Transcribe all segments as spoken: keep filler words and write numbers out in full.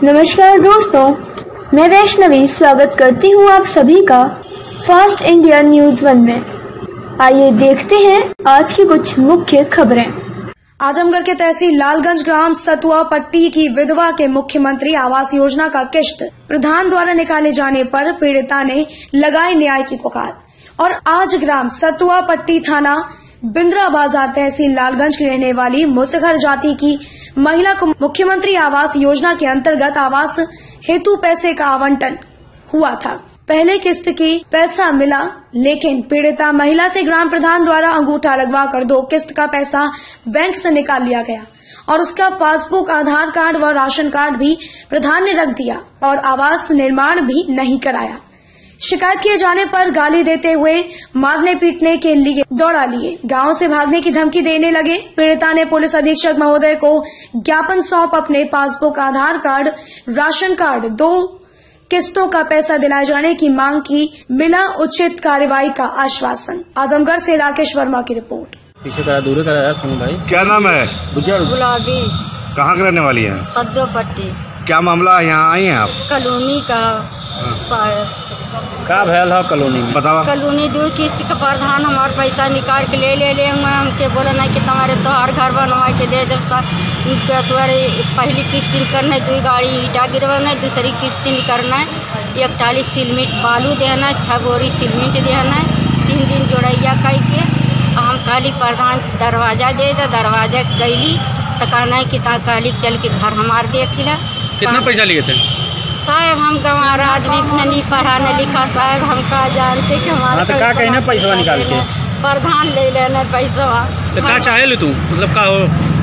नमस्कार दोस्तों, मैं वैष्णवी स्वागत करती हूँ आप सभी का फास्ट इंडिया न्यूज वन में। आइए देखते हैं आज की कुछ मुख्य खबरें। आजमगढ़ के तहसील लालगंज ग्राम सतुआ पट्टी की विधवा के मुख्यमंत्री आवास योजना का किश्त प्रधान द्वारा निकाले जाने पर पीड़िता ने लगाई न्याय की पुकार। और आज ग्राम सतुआ पट्टी थाना बिंद्रा बाजार तहसील लालगंज की रहने वाली मुसहर जाति की महिला को मुख्यमंत्री आवास योजना के अंतर्गत आवास हेतु पैसे का आवंटन हुआ था। पहले किस्त की पैसा मिला, लेकिन पीड़िता महिला से ग्राम प्रधान द्वारा अंगूठा लगवा कर दो किस्त का पैसा बैंक से निकाल लिया गया और उसका पासबुक, आधार कार्ड व राशन कार्ड भी प्रधान ने रख दिया और आवास निर्माण भी नहीं कराया। शिकायत किए जाने पर गाली देते हुए मारने पीटने के लिए दौड़ा लिए, गांव से भागने की धमकी देने लगे। पीड़िता ने पुलिस अधीक्षक महोदय को ज्ञापन सौंप अपने passbook, Aadhaar card, ration card, दो किस्तों का पैसा दिलाए जाने की मांग की। मिला उचित कार्रवाई का आश्वासन। आजमगढ़ से राकेश वर्मा की रिपोर्ट। पीछे का दूर का सुनो भाई। क्या नाम है? गुलाबी। कहाँ के रहने वाली है? सद्दो पट्टी। क्या मामला है, यहाँ आई हैं आप? कॉलोनी का शायद का भैल हो कॉलोनी में बताओ। कॉलोनी दो किस्त का प्रधान हमारे पैसा निकाल के ले ले ले हुए हमके बोला नहीं कि तुम्हारे तोहार घर बनवा के दे दे। तुम्हारे पहली किस्त करना है, दो गाड़ी ईटा गिरवाना है, दूसरी किस्त करना है, इकतालीस सीमेंट बालू देना है, छह बोरी सीमेंट देना है, तीन दिन जोड़ैया कह के हम काली प्रधान दरवाजा दे दे। दरवाजा गईली तो कहना है कि काली चल के घर हमारे देख ला। कितना पैसा लिए थे साहब? हम गंवारा आदमी इतना नहीं पढ़ा न लिखा साहब, हम का जानते कि हमारा तो का कहना पैसा निकाल के प्रधान ले लेना पैसा। तो का चाहे लो तू, मतलब का हो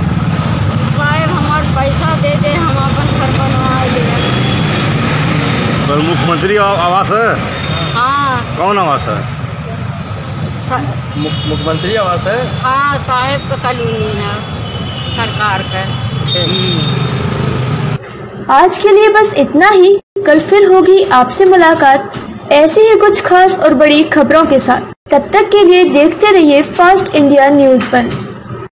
साहब हमारे पैसा दे दे, हम अपन घर बनवा ले। तो मुख्यमंत्री आवास है? हाँ। कौन आवास है? मुख्यमंत्री आवास है। हाँ साहब का कॉलोनी है सरकार का। आज के लिए बस इतना ही। कल फिर होगी आपसे मुलाकात ऐसी ही कुछ खास और बड़ी खबरों के साथ। तब तक के लिए देखते रहिए फास्ट इंडिया न्यूज वन।